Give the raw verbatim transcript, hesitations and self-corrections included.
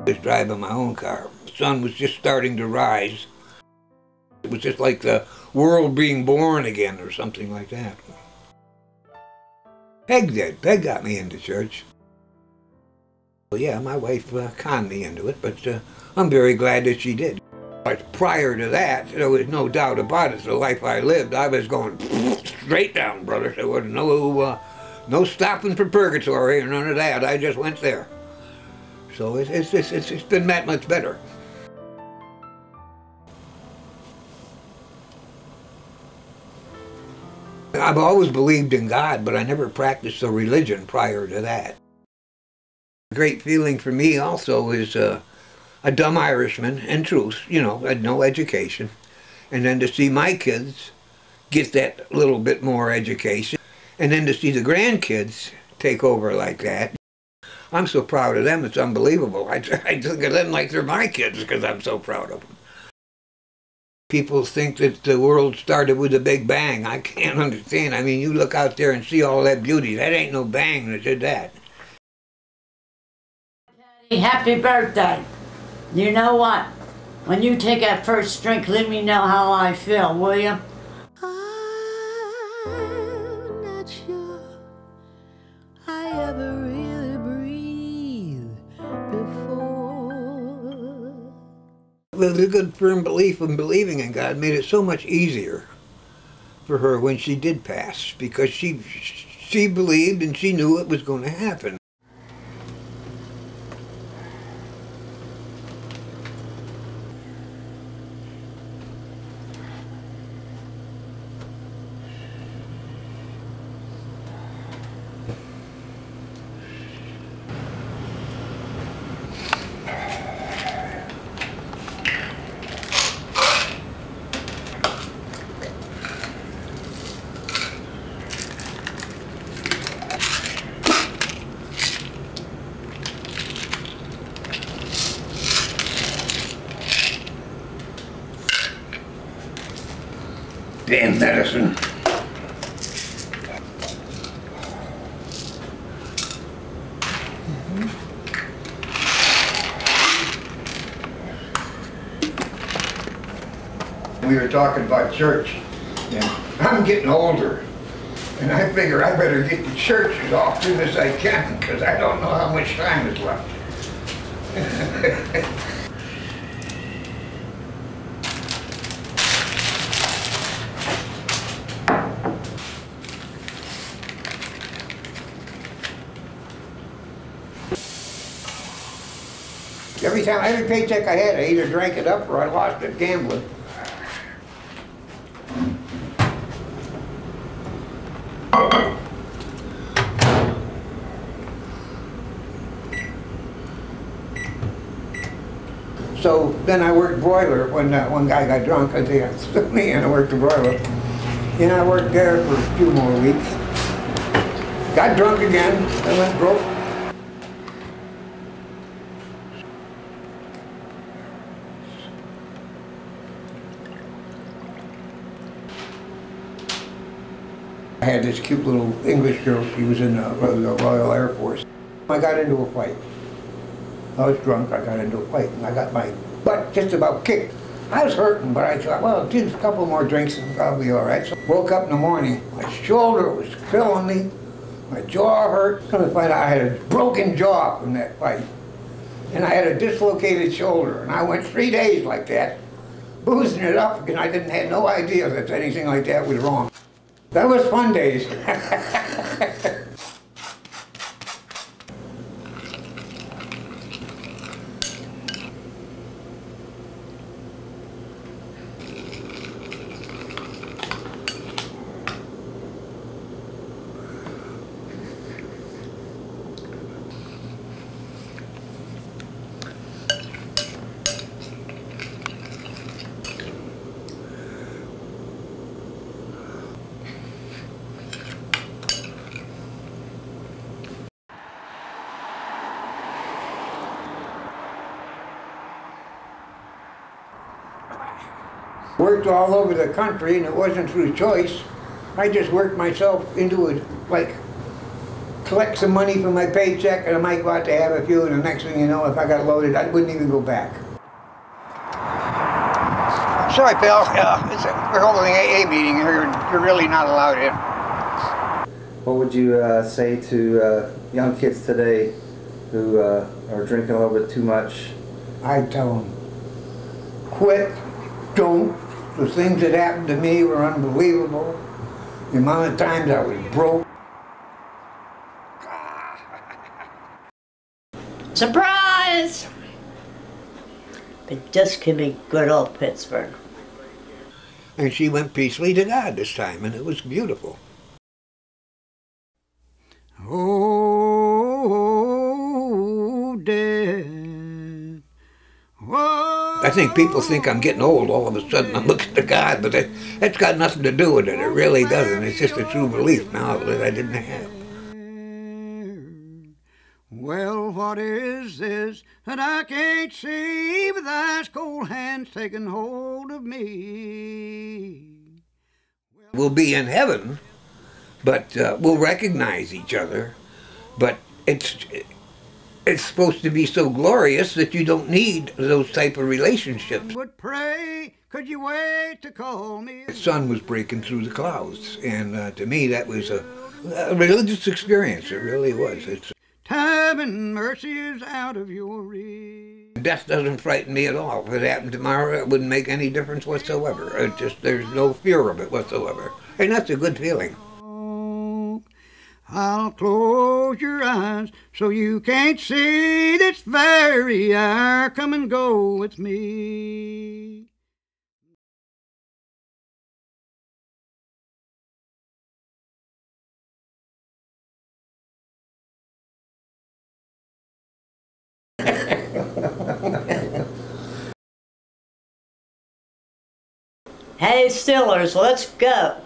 I was driving my own car. The sun was just starting to rise. It was just like the world being born again or something like that. Peg did. Peg got me into church. Well, yeah, my wife uh, conned me into it, but uh, I'm very glad that she did. But prior to that, there was no doubt about it. The life I lived, I was going straight down, brother. There was no, uh, no stopping for purgatory or none of that. I just went there. So it's, it's, it's, it's been that much better. I've always believed in God, but I never practiced a religion prior to that. A great feeling for me also is uh, a dumb Irishman, in truth, you know, had no education. And then to see my kids get that little bit more education, and then to see the grandkids take over like that. I'm so proud of them, it's unbelievable. I, I look at them like they're my kids because I'm so proud of them. People think that the world started with a big bang. I can't understand. I mean, you look out there and see all that beauty. That ain't no bang that did that. Happy birthday. You know what? When you take that first drink, let me know how I feel, will you? I'm not sure I ever really breathed before. The good firm belief in believing in God made it so much easier for her when she did pass, because she she believed and she knew it was going to happen. Damn medicine. Mm-hmm. We were talking about church, and I'm getting older, and I figure I better get to church as often as I can, because I don't know how much time is left. Every time, every paycheck I had, I either drank it up or I lost it gambling. So then I worked broiler when that one guy got drunk. I think I took me and I worked the broiler. And I worked there for a few more weeks. Got drunk again, I went broke. I had this cute little English girl, she was in the Royal Air Force. I got into a fight. I was drunk, I got into a fight, and I got my butt just about kicked. I was hurting, but I thought, well, just a couple more drinks and I'll be all right. So I woke up in the morning, my shoulder was killing me, my jaw hurt. Come to find out I had a broken jaw from that fight. And I had a dislocated shoulder, and I went three days like that, boozing it up, and I didn't have no idea that anything like that was wrong. That was fun days. Worked all over the country, and it wasn't through choice. I just worked myself into it, like collect some money from my paycheck, and I might go out to have a few, and the next thing you know, if I got loaded, I wouldn't even go back. Sorry, pal. Uh, it's a, we're holding an A A meeting here. You're really not allowed in. What would you uh, say to uh, young kids today who uh, are drinking a little bit too much? I tell them, quit, don't. The things that happened to me were unbelievable. The amount of times I was broke. Surprise! But this could be good old Pittsburgh. And she went peacefully to God this time, and it was beautiful. Oh, Dad. Oh, I think people think I'm getting old all of a sudden. I'm looking to God, but that, that's got nothing to do with it. It really doesn't. It's just a true belief now that I didn't have. Well, what is this that I can't see with ice cold hands taking hold of me? We'll be in heaven, but uh, we'll recognize each other. But it's it's supposed to be so glorious that you don't need those type of relationships. Would pray, could you wait to call me? The sun was breaking through the clouds, and uh, to me that was a, a religious experience. It really was. It's time and mercy is out of your reach. Death doesn't frighten me at all. If it happened tomorrow, it wouldn't make any difference whatsoever. It just, there's no fear of it whatsoever. And that's a good feeling. I'll close your eyes so you can't see this very hour. Come and go with me. Hey, Stillers, let's go.